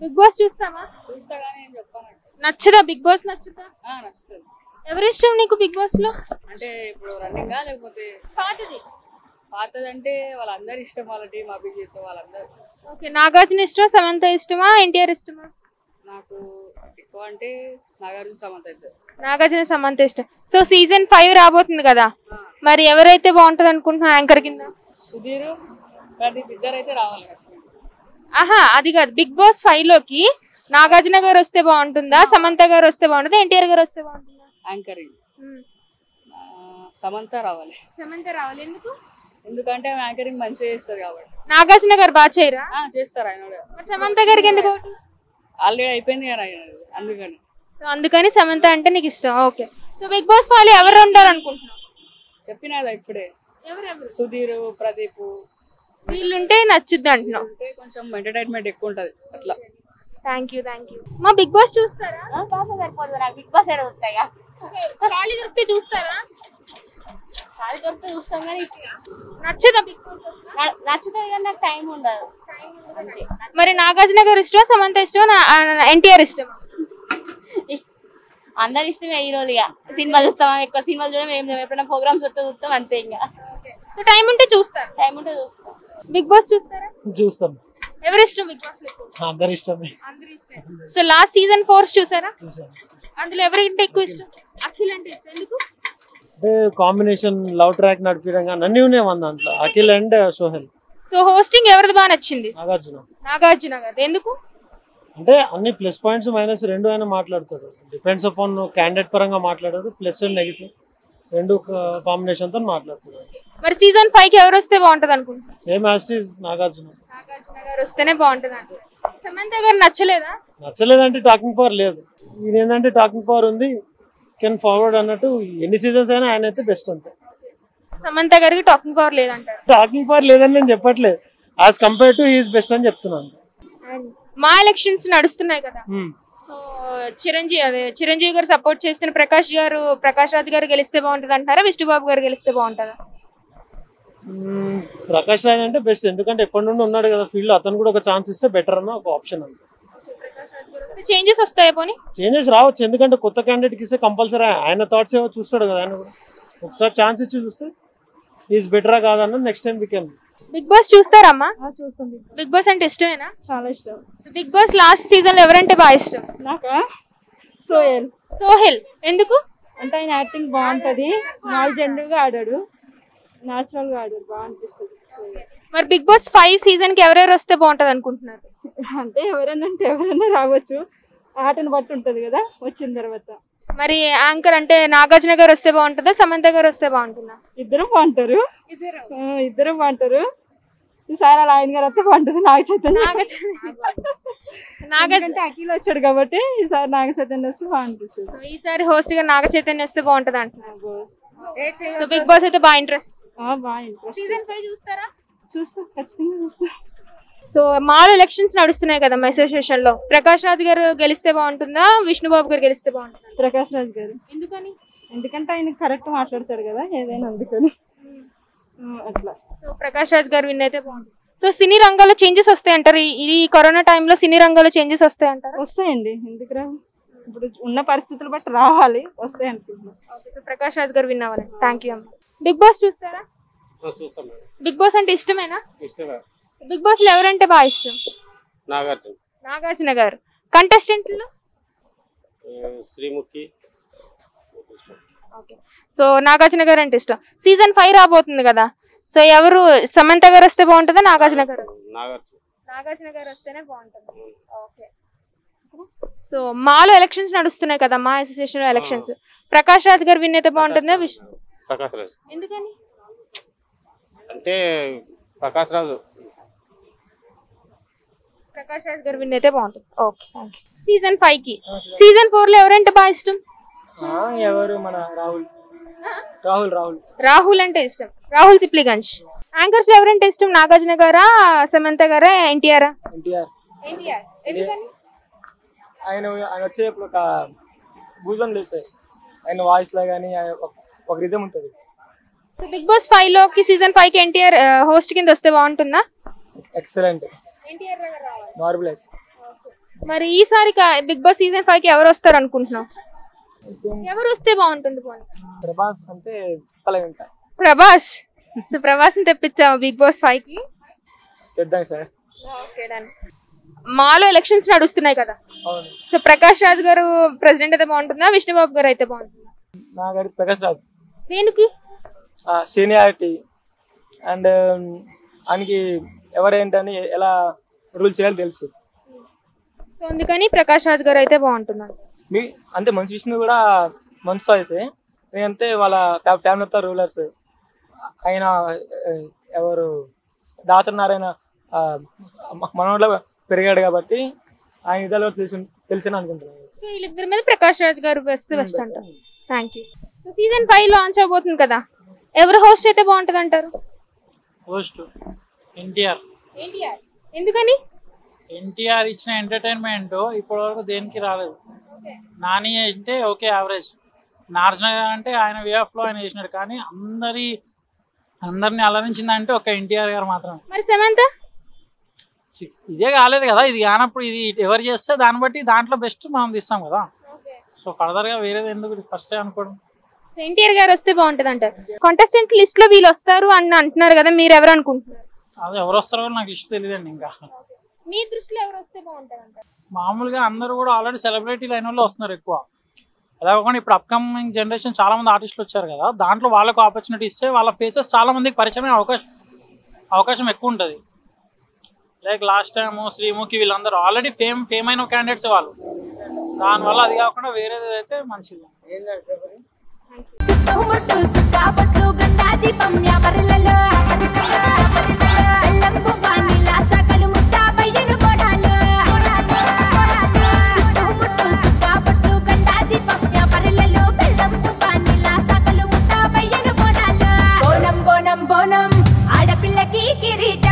Big boss చూస్తావా? చూస్తా కానీ ఏం చెప్పాను. నచ్చదా బిగ్ బాస్? నచ్చుతా? నచ్చుతుంది. ఎవరి ఇష్టం నీకు బిగ్ బాస్ లో? అంటే ఇప్పుడు రన్నింగా లేకపోతే పాతది. పాతదంటే వాళ్ళందరూ ఇష్టం, వాళ్ళ టీం అభిజిత్ వాళ్ళందరూ. ఓకే, నాగార్జున ఇష్టమా, సమంత ఇష్టమా, ఎన్టీఆర్ ఇష్టమా? నాకు ఎక్కువ అంటే నాగార్జున సమంత ఇద్దరు. నాగార్జున సమంత ఇష్టం. సో సీజన్ 5 రాబోతుంది కదా, మరి ఎవరైతే బాగుంటది అనుకుంటున్నా యాంకర్ కింద? సుధీర్ ప్రదీప్ ఇద్దరు అయితే రావాలి ఖచ్చితంగా. ఆహా, అది కాదు. బిగ్ బాస్ 5 లోకి నాగార్జున గారు వస్తే బాగుంటుందా, సమంత గారు వస్తే బాగుంటుందా, ఎన్టీఆర్ గారు వస్తే బాగుంటుందా? యాంకరింగ్ సమంత రావాలి. సమంత రావాలి. ఎందుకు? ఎందుకంటే ఆమె యాంకరింగ్ మంచిగా చేస్తారు కాబట్టి. నాగార్జున గారు బాగా చేయరా? చేస్తారు ఆయన కూడా. మరి సమంత గారికి ఎందుకు? ఆల్రెడీ అయిపోయింది కదా ఆయన, అందుకని. సో అందుకని సమంత అంటే నీకు ఇష్టం. ఓకే, సో బిగ్ బాస్ 5 ఎవరు ఉంటారు అనుకుంటున్నావు? చెప్పినా కదా ఇప్పుడే, ఎవరెవరు? సుధీర్ ప్రదీప్ వీళ్ళుంటే నచ్చుద్ది అంటున్నావు. అంటే కొంచెం ఎంటర్టైన్మెంట్ ఎక్కువ ఉంటది అట్లా. Thank you. మా బిగ్ బాస్ చూస్తారా? సరిపోదు నాకు బిగ్ బాస్ ఏడు వస్తాయా? ఖాళీ దొరికితే చూస్తారా? ఖాళీ దొరికితే చూస్తాం కానీ నచ్చదా బిగ్ బాస్? నచ్చుతుంది కానీ నాకు టైం ఉండదు. మరి నాగార్జున గారు ఇష్టమా, సమంత ఇష్టమా, ఎన్టీఆర్ ఇష్టమా? అందరు ఇష్టమే హీరోలుగా. సినిమాలు చూస్తాం, ఎక్కువ సినిమాలు చూడడం ఏం లేదు. ఎప్పుడైనా ప్రోగ్రామ్స్ వస్తే చూస్తాం అంతే. ఇంకా టైం ఉంటే చూస్తారు. టైం ఉంటే చూస్తాం. బిగ్ బాస్ చూస్తారా? చూస్తాం. ఎవరి ఇష్టం బిగ్ బాస్ లో? అందరి ఇష్టమే. సో లాస్ట్ సీజన్ 4 చూసారా? అందులో ఎవరింటే ఎక్కువ ఇష్టం? అఖిల్ అంటే ఇష్టం. ఎందుకు? అంటే కాంబినేషన్ లవ్ ట్రాక్ నడిపించడం కానీ అన్ని ఉన్నాయి మన దాంట్లో, Akhil and Sohel. So hosting ఎవరిది బాగా నచ్చింది? నాగార్జున గారు. ఎందుకు? అంటే అన్ని ప్లస్ పాయింట్స్ మైనస్ రెండు ఆయన మాట్లాడతాడు. డిపెండ్స్ అపాన్ క్యాండిడేట్ పరంగా మాట్లాడారు, ప్లస్ అండ్ నెగిటివ్ రెండు కాంబినేషన్ తో మాట్లాడుతాడు. మరి సీజన్ 5 కి ఎవరు వస్తే బాగుంటది అనుకుంటున్నారు? Same as it is Nagarjuna garu వస్తేనే బాగుంటది అంటే. సమంత గారు నచ్చలేదా? నచ్చలేదంటే టాకింగ్ పవర్ లేదు. ఈయన ఏంటంటే టాకింగ్ పవర్ ఉంది, కెన్ ఫార్వర్డ్ అన్నట్టు. ఎన్ని సీజన్స్ అయినా ఆయన అయితే బెస్ట్ అంతే. సమంత గారికి టాకింగ్ పవర్ లేదంటారు? టాకింగ్ పవర్ లేదని నేను చెప్పట్లేదు, as compare to he is best అని చెప్తున్నాను. మా ఎలక్షన్స్ నడుస్తున్నాయి కదా, సో చిరంజీవి గారు సపోర్ట్ చేస్తున్న ప్రకాష్ రాజ్ గారు గెలిస్తే బాగుంటది అంటారా, విష్ణుబాబు గారు గెలిస్తే బాగుంటుందా? ప్రకాష్ రాజ్ అంటే బెస్ట్, ఎందుకంటే ఎప్పటి నుండి ఉన్నాడు కదా ఫీల్డ్, అతను కూడా ఒక ఛాన్స్ ఇస్తే బెటర్ అన్న ఒక ఆప్షన్ అంతే. చేంజెస్ వస్తాయా? పోనీ చేంజెస్ రావచ్చు, ఎందుకంటే కొత్త క్యాండిడేట్ కి ఇస్తే కంపల్సరీ ఆయన థాట్స్ ఏవో చూస్తాడు కదా, ఆయన కూడా ఒకసారి ఛాన్స్ ఇచ్చి చూస్తే ఈజ్ బెటరా కాదన్నది next time weekend. Bigg Boss చూస్తారమ్మా? చూస్తాం. బిగ్ బాస్ అంటే ఇష్టమేనా? చాలా ఇష్టం. బిగ్ బాస్ లాస్ట్ సీజన్ లో ఎవరంటే బాగా ఇష్టం? నాకా సోహెల్. ఎందుకు? అంటే ఆయన యాక్టింగ్ బాగుంటది, మాల్ జెండుగా ఆడాడు, న్యాచురల్ గా ఆడాడు, బాగా అనిపిస్తుంది. మరి బిగ్ బాస్ 5 సీజన్ కి ఎవరెవరు వస్తే బాగుంటది అనుకుంటున్నారు? అంటే ఎవరైనా రావచ్చు, ఆటను బట్టి ఉంటది కదా వచ్చిన తర్వాత. మరి యాంకర్ అంటే నాగార్జున గారు వస్తే బాగుంటుందా, సమంత గారు వస్తే బాగుంటుందా? ఇద్దరు బాగుంటారు. ఈసారి అలా ఆయన గారు వస్తే బాగుంటుంది. నాగచైతన్య అఖిల్ వచ్చాడు కాబట్టి ఈసారి నాగచైతన్య వస్తే బాగుంటుంది. ఈసారి హోస్ట్ గా నాగచైతన్య వస్తే బాగుంటది అంటున్నారు. బిగ్ బాస్ అయితే బాగా ఇంట్రెస్ట్. సీజన్ 5 చూస్తారా? చూస్తా, ఖచ్చితంగా చూస్తా. సో మాల్ ఎలక్షన్స్ నడుస్తున్నాయి కదా మా అసోసియేషన్ లో, ప్రకాష్ రాజ్ గారు గెలిస్తే బాగుంటుందా, విష్ణుబాబు గారు గెలిస్తే బాగుంటుందా? ప్రకాష్ రాజ్ గారు. ఎందుకని? ఎందుకంటే ఆయన కరెక్ట్ మాట్లాడతాడు కదా ఏదైనా, అందుకని అట్లా. సో ప్రకాష్ రాజ్ గారు విన్ అయితే బాగుంటుంది. సో సినీ రంగంలో చేంజెస్ వస్తాయి అంటారు, ఈ కరోనా టైంలో సినీ రంగంలో చేంజెస్ వస్తాయి అంటారు? వస్తాయండి, ఎందుకు రావు, ఇప్పుడు ఉన్న పరిస్థితులు బట్టి రావాలి, వస్తాయి అనుకుంటున్నాను. Okay, so Prakash Raj garu win అవ్వాలి. థ్యాంక్ యూ అమ్మ. బిగ్ బాస్ చూస్తారా? బిగ్ బాస్ అంటే ఇష్టమేనా? బిగ్ బాస్ లో ఎవరంటే బాగా ఇష్టం? నాగార్జున గారు. కంటెస్టెంట్లు? శ్రీముఖి. ఓకే, సో నాగార్జున గారు అంటే ఇష్టం. సీజన్ 5 రాబోతుంది కదా, సో ఎవరు, సమంత గారు వస్తే బాగుంటుందా, నాగార్జున గారు? నాగార్జున గారు వస్తేనే బాగుంటుంది. ఓకే, సో మాలో ఎలక్షన్స్ నడుస్తున్నాయి కదా, మా association elections, Prakash Raj garu win అయితే బాగుంటుందా, విష్ణు? ప్రకాష్ రాజ్. ఎందుకని? అంటే ప్రకాష్ రాజ్ గారు విన్ అయితే బాగుంటుంది. Okay, thank you. సీజన్ 5 కి. సీజన్ 4 లో ఎవరంటే బాగా ఇష్టం? ఎవరు, మన రాహుల్ అంటే ఇష్టం. రాహుల్ సిప్లిగంజ్. యాంకర్స్ లో ఎవరంటే ఇష్టం, నాగార్జున గారా, సమంత గారా, ఎన్టీఆర్? ఎన్టీఆర్. ఎందుకని? ఆయన వచ్చేప్పుడు ఒక భూజం లేస్తాయి, ఆయన వాయిస్ లా గానీ ఒక రిథం ఉంటుంది. సో బిగ్ బాస్ 5 లోకి సీజన్ 5 కి ఎన్టీఆర్ హోస్ట్ కింద వస్తే బాగుంటుందా? ఎక్సలెంట్, ఎన్టీఆర్ గారు రావాలి. మార్వెలస్. మరి ఈసారి బిగ్ బాస్ సీజన్ 5 కి ఎవరు వస్తారు అనుకుంటున్నావు? ఎవరు వస్తే బాగుంటుంది? ప్రభాస్ అంటే చెప్పలేము ఇంకా. ప్రభాస్. సో ప్రభాస్ ని తెప్పించాము బిగ్ బాస్ 5 కి. తెద్దాం సార్. Okay done. మాలో ఎలక్షన్స్ నడుస్తున్నాయి కదా, అవును. సో ప్రకాష్ రాజ్ గారు ప్రెసిడెంట్ అయితే బాగుంటుందా, విష్ణుబాబు గారు అయితే బాగుంటుందా? నాగడి ప్రకాష్ రాజ్. దేనికి? సీనియారిటీ అండ్ ఆయనకి ఎవరేంటని ఎలా రూల్ చేయాలో తెలుసు. సో అందుకని ప్రకాష్ రాజ్ గారు అయితే బాగుంటున్నారు. మీ అంటే మంచి విష్ణు కూడా మంచి చాయిసే. ఎందుకంటే వాళ్ళ ఫ్యామిలీతో రూలర్స్. ఆయన ఎవరు దాసరి నారాయణ మనోళ్ళ పెరిగాడు కాబట్టి ఆయన విధాలు తెలిసిన అనుకుంటున్నాను. సో వీళ్ళిద్దరి మీద ప్రకాష్ రాజ్ గారు బెస్ట్ అంటారు. Thank you. So season 5 launch అవబోతుంది కదా, ఎవరు హోస్ట్ అయితే బాగుంటుంది అంటారు? హోస్ట్ ఎన్టీఆర్. ఎన్టీఆర్. ఎందుకని? ఎన్టీఆర్ ఇచ్చిన ఎంటర్టైన్మెంట్ ఇప్పటి వరకు దేనికి రాలేదు. నాని అంటే ఓకే యావరేజ్, నార్జన అంటే ఆయన వే ఆఫ్ లో ఆయన చేసినాడు, కానీ అందరిని అలరించిందంటే ఒక ఎన్టీఆర్ గారు మాత్రమే. మరి సమంత 6th ఇదే కాలేదు కదా, ఇది కానప్పుడు ఇది ఎవరు చేస్తే దాన్ని బట్టి దాంట్లో బెస్ట్ మనం తీస్తాం కదా. సో ఫర్దర్ గా వేరేది ఎందుకు ఫస్ట్ అనుకోవడం. ఎన్టీఆర్ గారు వస్తే బాగుంటుంది అంటారు. కాంటెస్టెంట్ లిస్ట్ లో వీళ్ళు వస్తారు అని అంటున్నారు కదా, మీరు ఎవరు అనుకుంటున్నారు? అది ఎవరు వస్తారో నాకు లిస్ట్ తెలియదండి. ఇంకా మీ దృష్టిలో ఎవరు వస్తే బాగుంటుంది అంటారు? మామూలుగా అందరూ కూడా ఆల్రెడీ సెలబ్రిటీ లైన్ వాళ్ళు వస్తున్నారు ఎక్కువ. అలా కాకుండా ఇప్పుడు అప్కమింగ్ జనరేషన్ చాలా మంది ఆర్టిస్టులు వచ్చారు కదా, దాంట్లో వాళ్ళకు ఆపర్చునిటీ ఇస్తే వాళ్ళ ఫేసెస్ చాలా మందికి పరిచయం అవకాశం ఎక్కువ ఉంటుంది. లైక్ లాస్ట్ టైమ్ శ్రీముఖి వీళ్ళందరూ ఆల్రెడీ ఫేమ్ అయిన క్యాండిడేట్స్ వాళ్ళు. దానివల్ల అది కాకుండా వేరేది అయితే మంచిది. ఆడపిల్లకి కిరీటం